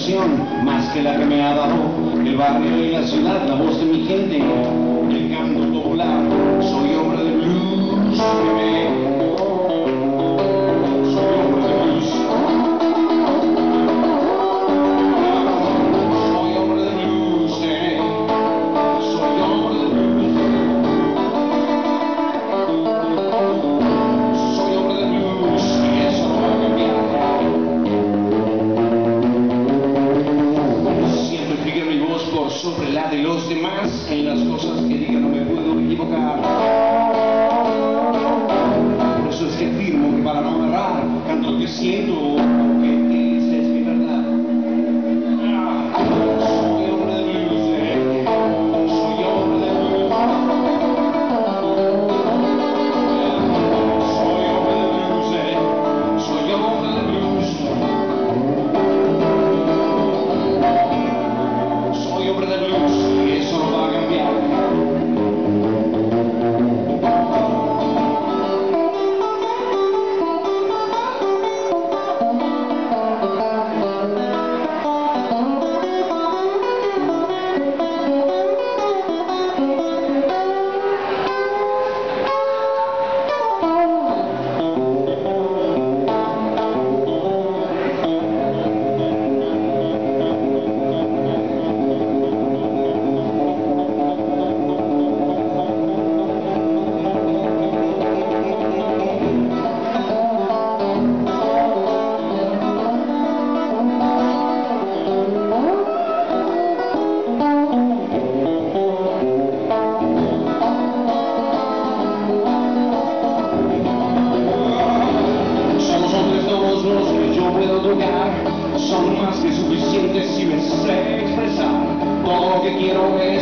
inspiración, más que la que me ha dado el barrio y la ciudad, la voz de mi gente, el canto popular. Soy hombre de blues, bebé. Soy hombre de blues. Soy hombre de blues, soy hombre de blues. Soy hombre de blues y eso no va a cambiar. Siempre fijé mi voz por sobre la de los demás, en las cosas que diga no me puedo equivocar. Por eso es que afirmo que para no errar, canto lo que siento, porque esa es mi verdad. Soy hombre de blues, soy hombre de blues. Soy hombre de blues, soy hombre de blues. Soy hombre de blues y eso no va a cambiar. Son más que suficientes si me sé expresar. Todo lo que quiero es